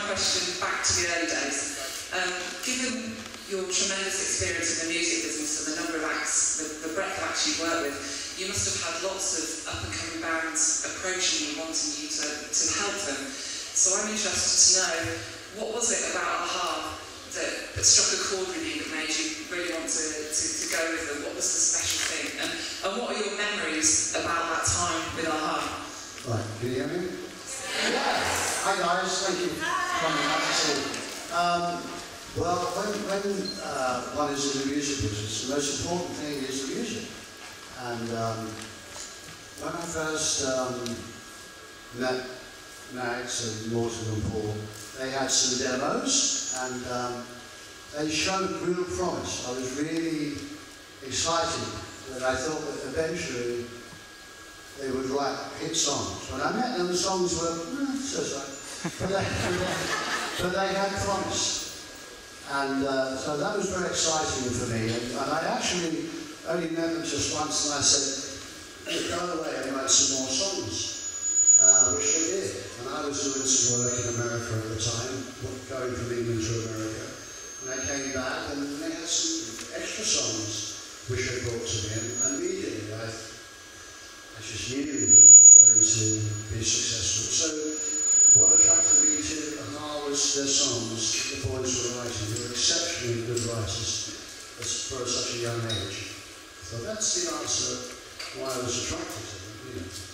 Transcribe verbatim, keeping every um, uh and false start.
question back to the early days. Um, given your tremendous experience in the music business and the number of acts, the, the breadth of acts you've worked with, you must have had lots of up-and-coming bands approaching you, wanting you to, to help them. So I'm interested to know, what was it about a-ha that, that struck a chord with you that made you really want to, to, to go with them? What was the special thing? And, and what are your memories about that time with a-ha? Right, can you hear me? Yes. Hi guys, thank you for coming out to see. Um, well, when, when uh, one is in the music business, the most important thing is the music. And um, when I first um, met Max and Morton and Paul, they had some demos and um, they showed real promise. I was really excited that I thought that eventually they would write hit songs. When I met them, the songs were, eh, so but, they, but they had promise. And uh, so that was very exciting for me. And, and I actually only met them just once, and I said, hey, go away and write some more songs, uh, which they did. And I was doing some work in America at the time, going from England to America. And I came back, and they had some extra songs which they brought to me, and immediately I, I just knew that they were going to be successful. So what attracted me to a-ha was their songs the boys were writing. They were exceptionally good writers for such a young age. So that's the answer why I was attracted to them. You know.